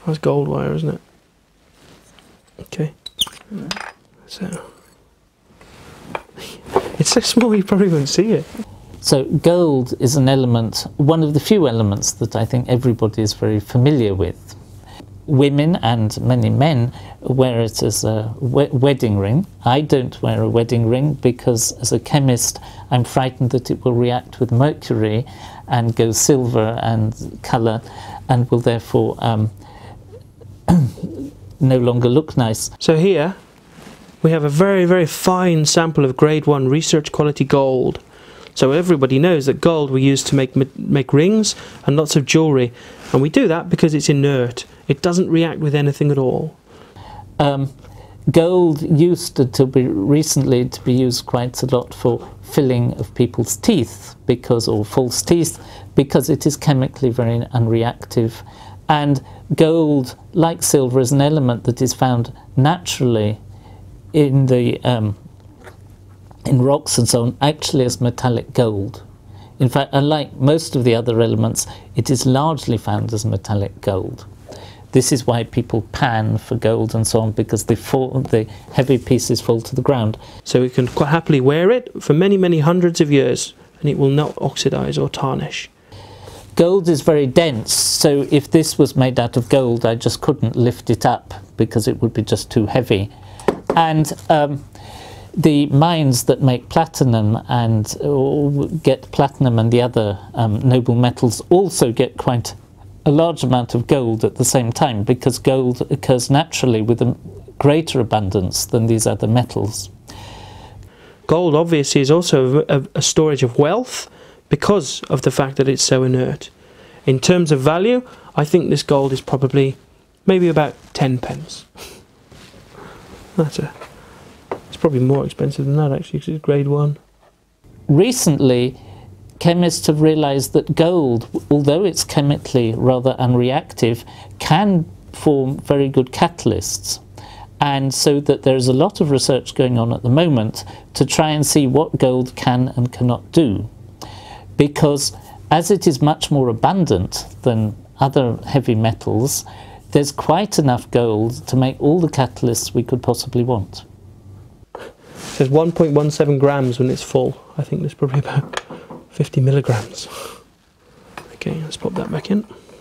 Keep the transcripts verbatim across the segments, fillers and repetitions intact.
That's gold wire, isn't it? Okay. Yeah. So it's so small you probably won't see it. So gold is an element, one of the few elements that I think everybody is very familiar with. Women and many men wear it as a we wedding ring. I don't wear a wedding ring because as a chemist I'm frightened that it will react with mercury and go silver and colour and will therefore um, no longer look nice. So here we have a very, very fine sample of grade one research quality gold. So everybody knows that gold we use to make make rings and lots of jewellery, and we do that because it's inert. It doesn't react with anything at all. Um, gold used to, to be recently to be used quite a lot for filling of people's teeth, because or false teeth, because it is chemically very unreactive, and gold, like silver, is an element that is found naturally in the um, in rocks and so on, actually as metallic gold. In fact, unlike most of the other elements, it is largely found as metallic gold. This is why people pan for gold and so on, because the, fall, the heavy pieces fall to the ground. So we can quite happily wear it for many, many hundreds of years, and it will not oxidise or tarnish. Gold is very dense, so if this was made out of gold, I just couldn't lift it up because it would be just too heavy. And um, the mines that make platinum and uh, get platinum and the other um, noble metals also get quite a large amount of gold at the same time, because gold occurs naturally with a greater abundance than these other metals. Gold obviously is also a, a storage of wealth because of the fact that it's so inert. In terms of value, I think this gold is probably maybe about ten pence. That's a, it's probably more expensive than that actually, because it's grade one. Recently, chemists have realised that gold, although it's chemically rather unreactive, can form very good catalysts. And so that there's a lot of research going on at the moment to try and see what gold can and cannot do. Because as it is much more abundant than other heavy metals, there's quite enough gold to make all the catalysts we could possibly want. It says one point one seven grams when it's full. I think there's probably about fifty milligrams. Okay, let's pop that back in.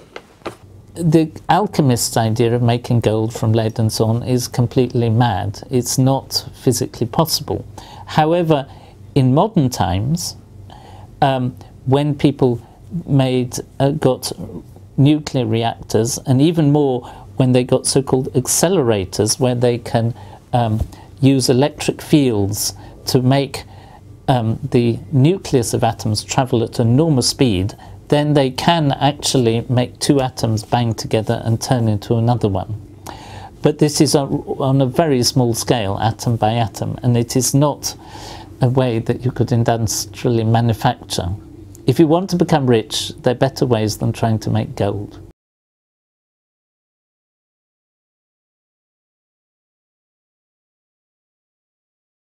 The alchemist's idea of making gold from lead and so on is completely mad. It's not physically possible. However, in modern times, um, when people made uh, got nuclear reactors, and even more when they got so-called accelerators, where they can um, use electric fields to make um, the nucleus of atoms travel at enormous speed, then they can actually make two atoms bang together and turn into another one. But this is on, on a very small scale, atom by atom, and it is not a way that you could industrially manufacture. If you want to become rich, there are better ways than trying to make gold.